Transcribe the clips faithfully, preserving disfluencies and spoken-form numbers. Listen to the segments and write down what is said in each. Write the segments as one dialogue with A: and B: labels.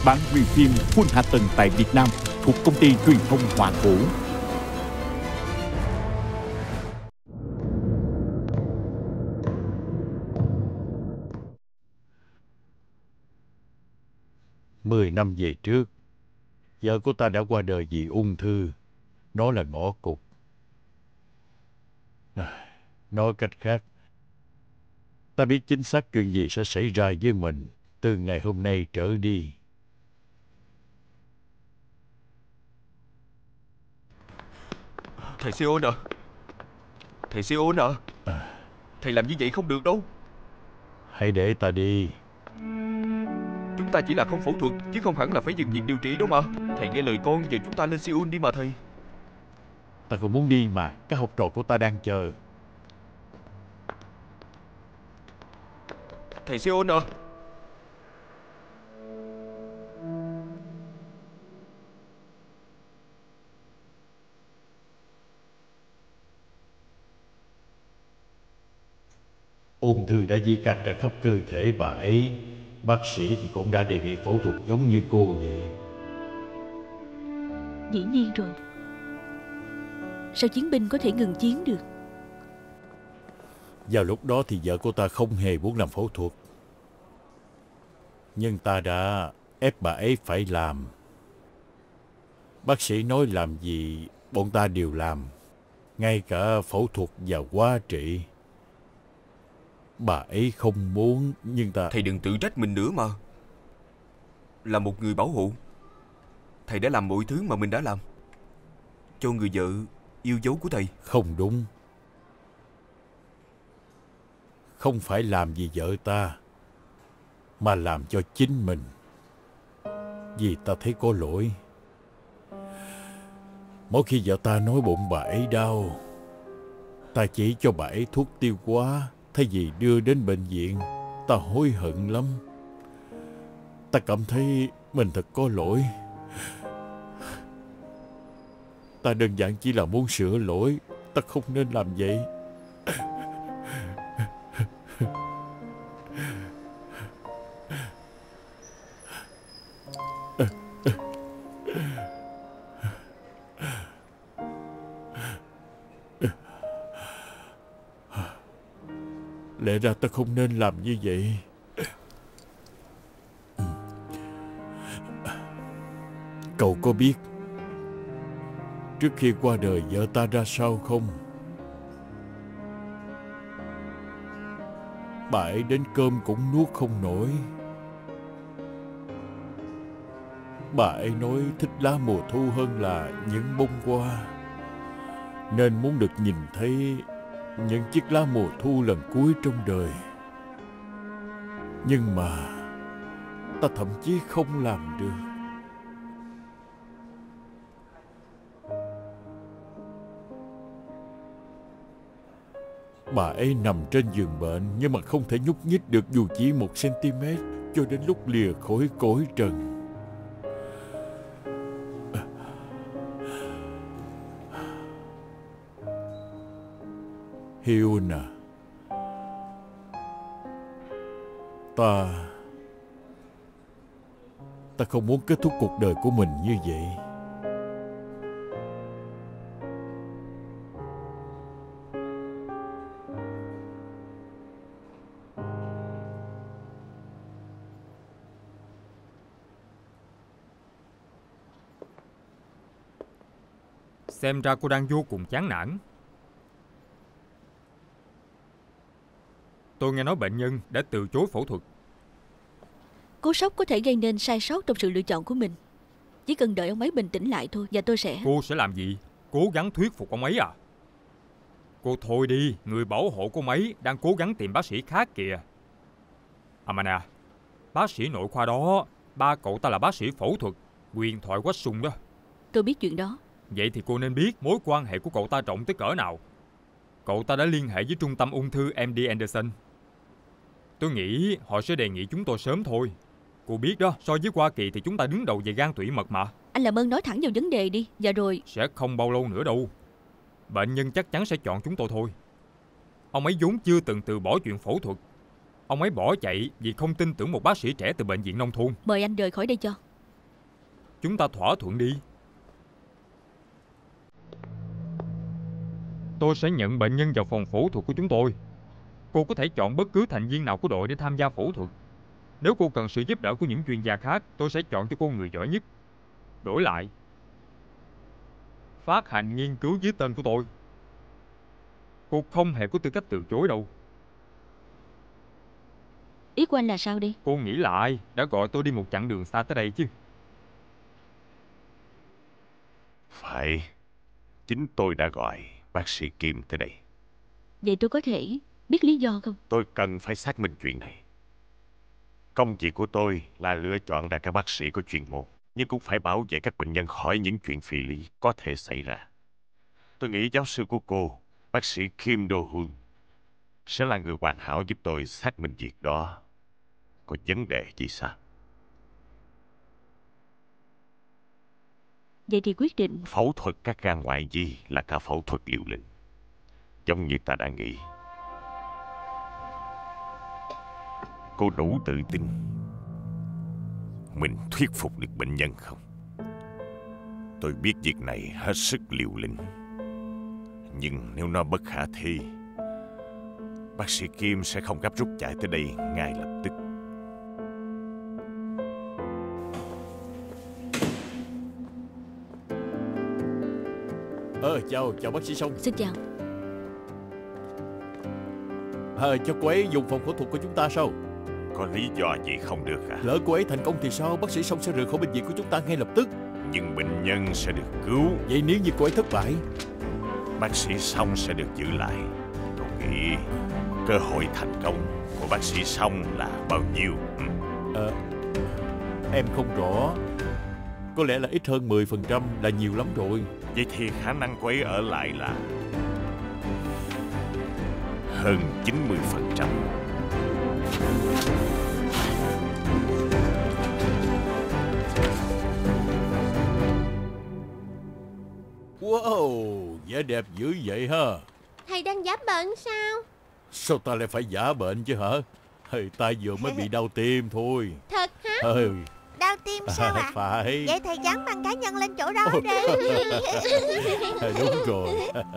A: bản quyền phim full hạ tầng tại Việt Nam thuộc công ty truyền thông Hòa Vũ.
B: Mười năm về trước, vợ của ta đã qua đời vì ung thư. Nó là ngõ cụt. Nói cách khác, ta biết chính xác chuyện gì sẽ xảy ra với mình từ ngày hôm nay trở đi.
C: Thầy Seon à, Thầy Seon à,
B: à
C: thầy làm như vậy không được đâu.
B: Hãy để ta đi.
C: Chúng ta chỉ là không phẫu thuật, chứ không hẳn là phải dừng việc điều trị đâu mà. Thầy nghe lời con, giờ chúng ta lên Seoul đi mà thầy.
B: Ta cũng muốn đi mà, các học trò của ta đang chờ.
C: Thầy Seon à.
B: Ung thư đã di căn ra khắp cơ thể bà ấy. Bác sĩ thì cũng đã đề nghị phẫu thuật giống như cô vậy.
D: Dĩ nhiên rồi. Sao chiến binh có thể ngừng chiến được?
B: Vào lúc đó thì vợ của ta không hề muốn làm phẫu thuật, nhưng ta đã ép bà ấy phải làm. Bác sĩ nói làm gì bọn ta đều làm, ngay cả phẫu thuật và hóa trị. Bà ấy không muốn, nhưng ta...
C: Thầy đừng tự trách mình nữa mà. Là một người bảo hộ, thầy đã làm mọi thứ mà mình đã làm cho người vợ yêu dấu của thầy.
B: Không đúng. Không phải làm vì vợ ta, mà làm cho chính mình. Vì ta thấy có lỗi. Mỗi khi vợ ta nói bụng bà ấy đau, ta chỉ cho bà ấy thuốc tiêu hóa thay vì đưa đến bệnh viện. Ta hối hận lắm. Ta cảm thấy mình thật có lỗi. Ta đơn giản chỉ là muốn sửa lỗi. Ta không nên làm vậy. Lẽ ra ta không nên làm như vậy. Cậu có biết trước khi qua đời vợ ta ra sao không? Bà ấy đến cơm cũng nuốt không nổi. Bà ấy nói thích lá mùa thu hơn là những bông hoa, nên muốn được nhìn thấy những chiếc lá mùa thu lần cuối trong đời. Nhưng mà ta thậm chí không làm được. Bà ấy nằm trên giường bệnh, nhưng mà không thể nhúc nhích được dù chỉ một cm cho đến lúc lìa khỏi cõi trần. Hyun à, ta Ta không muốn kết thúc cuộc đời của mình như vậy.
E: Xem ra cô đang vô cùng chán nản. Tôi nghe nói bệnh nhân đã từ chối phẫu thuật.
D: Cú sốc có thể gây nên sai sót trong sự lựa chọn của mình. Chỉ cần đợi ông ấy bình tĩnh lại thôi, và tôi sẽ...
E: Cô sẽ làm gì? Cố gắng thuyết phục ông ấy à? Cô thôi đi, người bảo hộ của ông ấy đang cố gắng tìm bác sĩ khác kìa. À mà nè, bác sĩ nội khoa đó, ba cậu ta là bác sĩ phẫu thuật, huyền thoại Quách Sùng đó.
D: Tôi biết chuyện đó.
E: Vậy thì cô nên biết mối quan hệ của cậu ta rộng tới cỡ nào. Cậu ta đã liên hệ với trung tâm ung thư em đê Anderson. Tôi nghĩ họ sẽ đề nghị chúng tôi sớm thôi. Cô biết đó, so với Hoa Kỳ thì chúng ta đứng đầu về gan tụy mật mà.
D: Anh làm ơn nói thẳng vào vấn đề đi. Và rồi...
E: Sẽ không bao lâu nữa đâu. Bệnh nhân chắc chắn sẽ chọn chúng tôi thôi. Ông ấy vốn chưa từng từ bỏ chuyện phẫu thuật. Ông ấy bỏ chạy vì không tin tưởng một bác sĩ trẻ từ bệnh viện nông thôn.
D: Mời anh rời khỏi đây cho.
E: Chúng ta thỏa thuận đi. Tôi sẽ nhận bệnh nhân vào phòng phẫu thuật của chúng tôi. Cô có thể chọn bất cứ thành viên nào của đội để tham gia phẫu thuật. Nếu cô cần sự giúp đỡ của những chuyên gia khác, tôi sẽ chọn cho cô người giỏi nhất. Đổi lại, phát hành nghiên cứu dưới tên của tôi. Cô không hề có tư cách từ chối đâu.
D: Ý của anh là sao đi?
E: Cô nghĩ lại, đã gọi tôi đi một chặng đường xa tới đây chứ.
F: Phải, chính tôi đã gọi bác sĩ Kim tới đây.
D: Vậy tôi có thể biết lý do không?
F: Tôi cần phải xác minh chuyện này. Công việc của tôi là lựa chọn ra các bác sĩ có chuyên môn, nhưng cũng phải bảo vệ các bệnh nhân khỏi những chuyện phi lý có thể xảy ra. Tôi nghĩ giáo sư của cô, bác sĩ Kim Do-hun, sẽ là người hoàn hảo giúp tôi xác minh việc đó có vấn đề gì sao.
D: Vậy thì quyết định
F: Phẫu thuật các gan ngoại vi là cả phẫu thuật liều lĩnh, giống như ta đã nghĩ. Cô đủ tự tin mình thuyết phục được bệnh nhân không? Tôi biết việc này hết sức liều lĩnh, nhưng nếu nó bất khả thi, bác sĩ Kim sẽ không gấp rút chạy tới đây ngay lập tức.
B: Ờ, chào, chào bác sĩ Song.
D: Xin chào.
B: Ờ, cho cô ấy dùng phòng phẫu thuật của chúng ta sao?
F: Có lý do gì không được à?
B: Lỡ cô ấy thành công thì sao? Bác sĩ Song sẽ rời khỏi bệnh viện của chúng ta ngay lập tức.
F: Nhưng bệnh nhân sẽ được cứu.
B: Vậy nếu như cô ấy thất bại,
F: bác sĩ Song sẽ được giữ lại. Tôi nghĩ cơ hội thành công của bác sĩ Song là bao nhiêu? Ừ.
B: Ờ, em không rõ. Có lẽ là ít hơn mười phần trăm là nhiều lắm rồi.
F: Vậy thì khả năng cô ấy ở lại là hơn chín mươi phần trăm.
B: Wow, vẻ đẹp dữ vậy ha.
G: Thầy đang giả bệnh sao?
B: Sao ta lại phải giả bệnh chứ hả? Hey, ta vừa mới bị đau tim thôi.
G: Thật hả?
B: Ừ.
H: Đau tim sao ạ? À?
B: Phải.
H: Vậy thầy dán băng cá nhân lên chỗ đó đi.
B: Đúng rồi.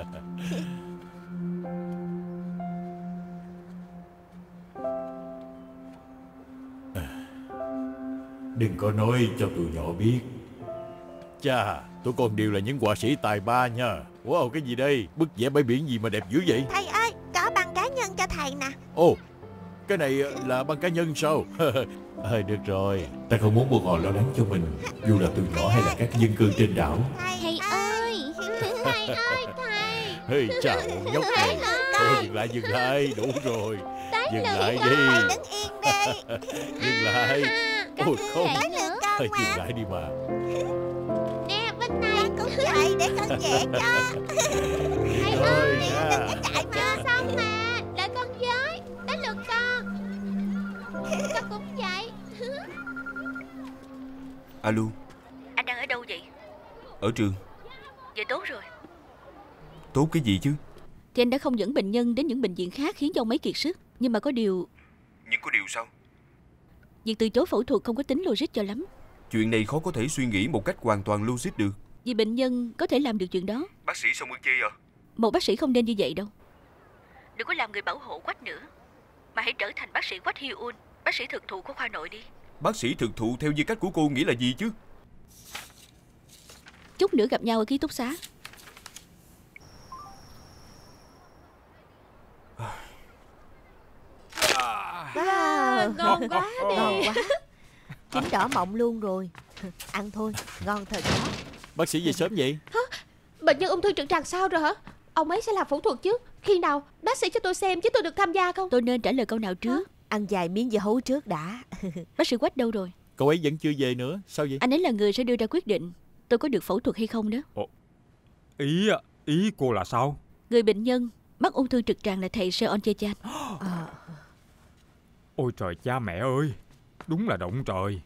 B: Đừng có nói cho tụi nhỏ biết. Chà, tụi con đều là những họa sĩ tài ba nha. Wow, cái gì đây? Bức vẽ bãi biển gì mà đẹp dữ vậy?
H: Thầy ơi, có băng cá nhân cho thầy nè.
B: Ồ, cái này là băng cá nhân sao? À, được rồi. Ta không muốn bọn họ lo lắng cho mình, dù là tụi nhỏ hay là các dân cư trên đảo.
G: Thầy ơi, thầy ơi, thầy.
B: Hey, chào bọn nhóc này. Thôi dừng lại, dừng lại, đủ rồi. Dừng lại đi.
H: Đứng yên đi.
B: Dừng lại. Ôi không. Thôi
H: dừng
B: lại đi mà.
G: Nè, bên này
H: cũng vậy để con vẽ cho.
G: Thầy ơi,
H: đừng có chạy mà.
G: Chưa xong mà, đợi con với. Đến lượt con. Con cũng vậy.
C: Alo.
D: Anh đang ở đâu vậy?
C: Ở trường.
D: Vậy tốt rồi.
C: Tốt cái gì chứ?
D: Thì anh đã không dẫn bệnh nhân đến những bệnh viện khác khiến cho ông ấy kiệt sức. Nhưng mà có điều...
C: Nhưng có điều sao?
D: Việc từ chối phẫu thuật không có tính logic cho lắm.
C: Chuyện này khó có thể suy nghĩ một cách hoàn toàn logic được.
D: Vì bệnh nhân có thể làm được chuyện đó.
C: Bác sĩ Song Eun Chi à?
D: Một bác sĩ không nên như vậy đâu. Đừng có làm người bảo hộ Quách nữa, mà hãy trở thành bác sĩ Quách Hyo-un, bác sĩ thực thụ của khoa nội đi.
C: Bác sĩ thực thụ theo như cách của cô nghĩa là gì chứ?
D: Chút nữa gặp nhau ở ký túc xá.
H: Wow,
G: ngon quá đi.
H: Ngon quá. Chín đỏ mọng luôn rồi. Ăn thôi, ngon thật đó.
B: Bác sĩ về sớm vậy?
G: Hả? Bệnh nhân ung thư trực tràng sao rồi hả? Ông ấy sẽ làm phẫu thuật chứ? Khi nào? Bác sĩ cho tôi xem chứ tôi được tham gia không?
D: Tôi nên trả lời câu nào trước?
H: Ăn vài miếng dưa hấu trước đã.
D: Bác sĩ Quách đâu rồi?
B: Cậu ấy vẫn chưa về nữa. Sao vậy?
D: Anh ấy là người sẽ đưa ra quyết định tôi có được phẫu thuật hay không đó.
E: Ồ, ý ý cô là sao?
D: Người bệnh nhân mắc ung thư trực tràng là thầy Seon Jae Chan.
H: À.
E: Ôi trời cha mẹ ơi, đúng là động trời.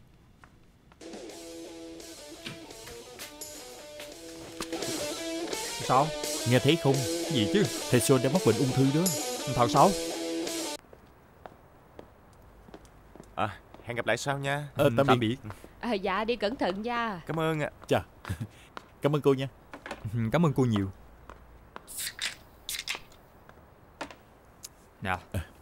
E: Sao?
B: Nghe thấy không?
E: Gì chứ?
B: Thầy Seon đã mắc bệnh ung thư đó.
E: Thật sao?
F: À, hẹn gặp lại sau nha.
B: Ờ, tạm,
E: Tạm
B: biệt.
E: biệt.
G: À, dạ đi cẩn thận nha.
C: Cảm ơn ạ.
B: Chà, cảm ơn cô nha.
E: Cảm ơn cô nhiều. Nè,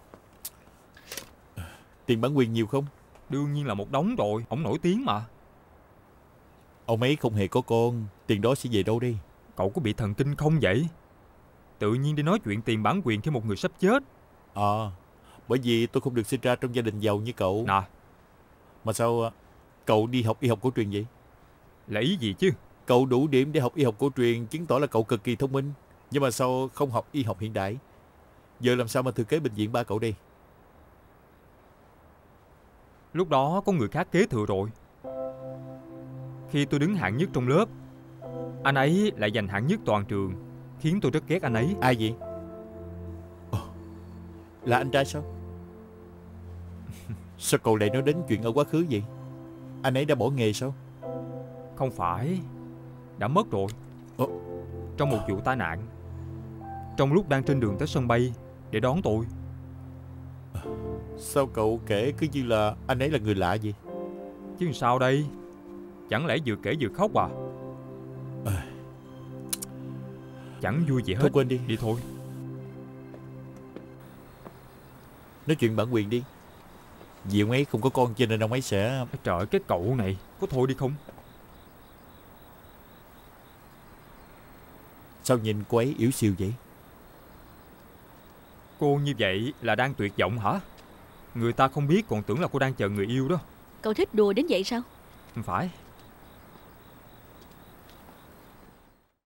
B: Tiền bản quyền nhiều không?
E: đương nhiên là một đống rồi. Ổng nổi tiếng mà.
B: Ông ấy không hề có con, tiền đó sẽ về đâu đi?
E: Cậu có bị thần kinh không vậy? Tự nhiên đi nói chuyện tiền bản quyền khi một người sắp chết.
B: À, bởi vì tôi không được sinh ra trong gia đình giàu như cậu.
E: Nè,
B: Mà sao à, cậu đi học y học cổ truyền vậy?
E: là ý gì chứ?
B: Cậu đủ điểm để học y học cổ truyền chứng tỏ là cậu cực kỳ thông minh. Nhưng mà sao không học y học hiện đại? Giờ làm sao mà thừa kế bệnh viện ba cậu đây?
E: Lúc đó có người khác kế thừa rồi. Khi tôi đứng hạng nhất trong lớp, anh ấy lại giành hạng nhất toàn trường, khiến tôi rất ghét anh ấy.
B: Ai vậy? Ồ, là anh trai sao? Sao cậu lại nói đến chuyện ở quá khứ vậy? Anh ấy đã bỏ nghề sao?
E: Không phải, đã mất rồi.
B: Ồ.
E: Trong một vụ tai nạn, trong lúc đang trên đường tới sân bay để đón tôi.
B: Sao cậu kể cứ như là anh ấy là người lạ vậy?
E: Chứ sao đây? Chẳng lẽ vừa kể vừa khóc à?
B: À.
E: Chẳng vui gì hết.
B: Thôi quên đi.
E: Đi thôi.
B: Nói chuyện bản quyền đi. Vì ông ấy không có con cho nên ông ấy sẽ...
E: Trời ơi, cái cậu này, có thôi đi không?
B: Sao nhìn cô ấy yếu xìu vậy?
E: Cô như vậy là đang tuyệt vọng hả? Người ta không biết còn tưởng là cô đang chờ người yêu đó.
D: Cậu thích đùa đến vậy sao?
E: Không phải,